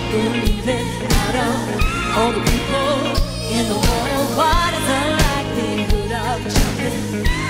believe it. Out of all the people in the world, what is the likelihood of jumping?